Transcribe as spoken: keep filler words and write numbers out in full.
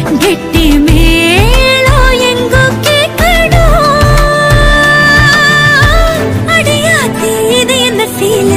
கெட்டி மேளம் எங்கோ கேட்கணும். அடியாத்தி இது என்ன சீல